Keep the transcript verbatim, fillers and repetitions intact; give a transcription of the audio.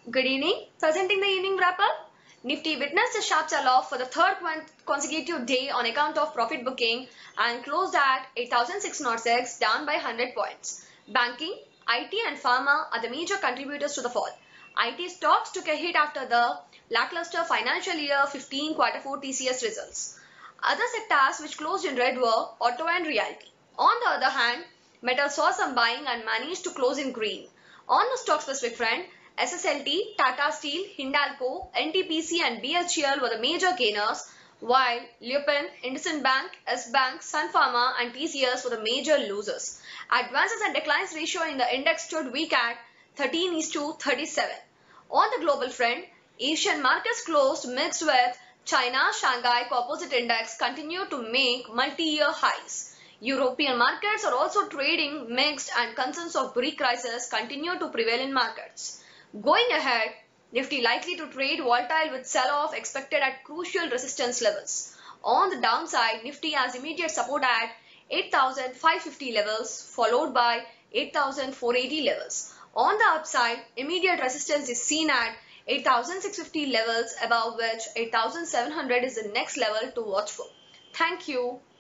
Good evening. Presenting the evening wrap-up. Nifty witnessed a sharp sell-off for the third consecutive day on account of profit booking and closed at eight thousand six hundred six, down by one hundred points. Banking, I T and pharma are the major contributors to the fall. I T stocks took a hit after the lackluster financial year fifteen quarter four T C S results. Other sectors which closed in red were auto and realty. On the other hand, metal saw some buying and managed to close in green. On the stock specific front, S S L T, Tata Steel, Hindalco, N T P C and B H E L were the major gainers, while Lupin, IndusInd Bank, S-Bank, Sun Pharma and T C S were the major losers. Advances and declines ratio in the index stood weak at thirteen is to thirty-seven. On the global front, Asian markets closed mixed with China Shanghai Composite Index continued to make multi-year highs. European markets are also trading mixed and concerns of Greek crisis continue to prevail in markets. Going ahead, Nifty likely to trade volatile with sell-off expected at crucial resistance levels. On the downside, Nifty has immediate support at eight thousand five hundred fifty levels followed by eight thousand four hundred eighty levels. On the upside, immediate resistance is seen at eight thousand six hundred fifty levels, above which eight thousand seven hundred is the next level to watch for. Thank you.